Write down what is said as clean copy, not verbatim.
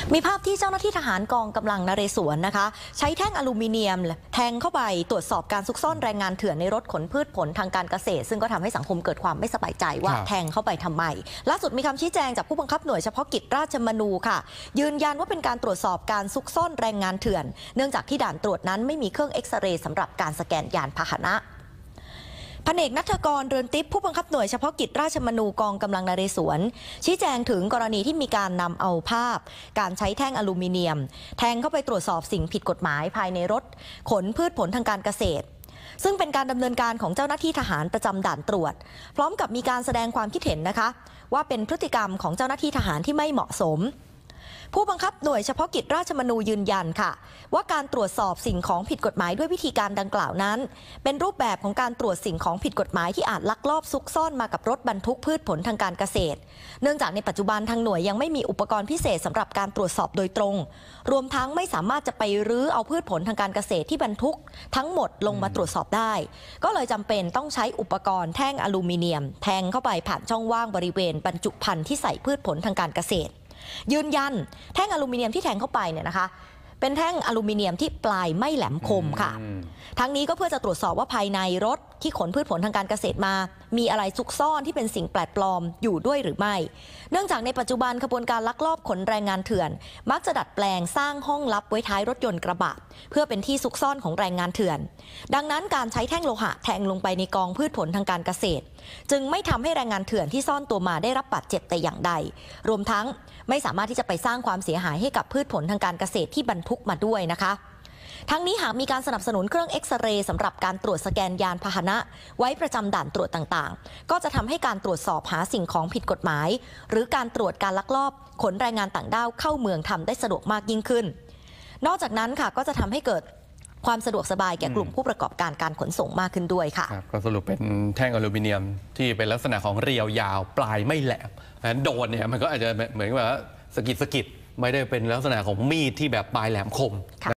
มีภาพที่เจ้าหน้าที่ทหารกองกำลังนเรศวรนะคะใช้แท่งอลูมิเนียมแทงเข้าไปตรวจสอบการซุกซ่อนแรงงานเถื่อนในรถขนพืชผลทางการเกษตรซึ่งก็ทำให้สังคมเกิดความไม่สบายใจว่าแทงเข้าไปทำไมล่าสุดมีคำชี้แจงจากผู้บังคับหน่วยเฉพาะกิจราชมนูค่ะยืนยันว่าเป็นการตรวจสอบการซุกซ่อนแรงงานเถื่อนเนื่องจากที่ด่านตรวจนั้นไม่มีเครื่องเอ็กซเรย์สำหรับการสแกนยานพาหนะพันเอกณัฐกร เรือนติ๊บผู้บังคับหน่วยเฉพาะกิจราชมนูกองกำลังนเรศวรชี้แจงถึงกรณีที่มีการนำเอาภาพการใช้แท่งอลูมิเนียมแทงเข้าไปตรวจสอบสิ่งผิดกฎหมายภายในรถขนพืชผลทางการเกษตรซึ่งเป็นการดำเนินการของเจ้าหน้าที่ทหารประจำด่านตรวจพร้อมกับมีการแสดงความคิดเห็นนะคะว่าเป็นพฤติกรรมของเจ้าหน้าที่ทหารที่ไม่เหมาะสมผู้บังคับหน่วยเฉพาะกิจราชมนูยืนยันค่ะว่าการตรวจสอบสิ่งของผิดกฎหมายด้วยวิธีการดังกล่าวนั้นเป็นรูปแบบของการตรวจสิ่งของผิดกฎหมายที่อาจลักลอบซุกซ่อนมากับรถบรรทุกพืชผลทางการเกษตรเนื่องจากในปัจจุบันทางหน่วยยังไม่มีอุปกรณ์พิเศษสำหรับการตรวจสอบโดยตรงรวมทั้งไม่สามารถจะไปรื้อเอาพืชผลทางการเกษตรที่บรรทุกทั้งหมดลงมาตรวจสอบได้ก็เลยจำเป็นต้องใช้อุปกรณ์แท่งอลูมิเนียมแทงเข้าไปผ่านช่องว่างบริเวณบรรจุภัณฑ์ที่ใส่พืชผลทางการเกษตรยืนยันแท่งอลูมิเนียมที่แทงเข้าไปเนี่ยนะคะเป็นแท่งอลูมิเนียมที่ปลายไม่แหลมคมค่ะทั้งนี้ก็เพื่อจะตรวจสอบว่าภายในรถที่ขนพืชผลทางการเกษตรมามีอะไรซุกซ่อนที่เป็นสิ่งแปลกปลอมอยู่ด้วยหรือไม่เนื่องจากในปัจจุบันขบวนการลักลอบขนแรงงานเถื่อนมักจะดัดแปลงสร้างห้องลับไว้ท้ายรถยนต์กระบะเพื่อเป็นที่ซุกซ่อนของแรงงานเถื่อนดังนั้นการใช้แท่งโลหะแทงลงไปในกองพืชผลทางการเกษตรจึงไม่ทำให้แรงงานเถื่อนที่ซ่อนตัวมาได้รับบาดเจ็บแต่อย่างใดรวมทั้งไม่สามารถที่จะไปสร้างความเสียหายให้กับพืชผลทางการเกษตรที่บรรทุกมาด้วยนะคะทั้งนี้หากมีการสนับสนุนเครื่องเอ็กซเรย์สำหรับการตรวจสแกนยานพาหนะไว้ประจำด่านตรวจต่างๆก็จะทำให้การตรวจสอบหาสิ่งของผิดกฎหมายหรือการตรวจการลักลอบขนแรงงานต่างด้าวเข้าเมืองทำได้สะดวกมากยิ่งขึ้นนอกจากนั้นค่ะก็จะทำให้เกิดความสะดวกสบายแก่กลุ่มผู้ประกอบการการขนส่งมากขึ้นด้วยค่ะก็สรุปเป็นแท่งอลูมิเนียมที่เป็นลักษณะของเรียวยาวปลายไม่แหลมโดนเนี่ยมันก็อาจจะเหมือนแบบสะกิดไม่ได้เป็นลักษณะของมีดที่แบบปลายแหลมคม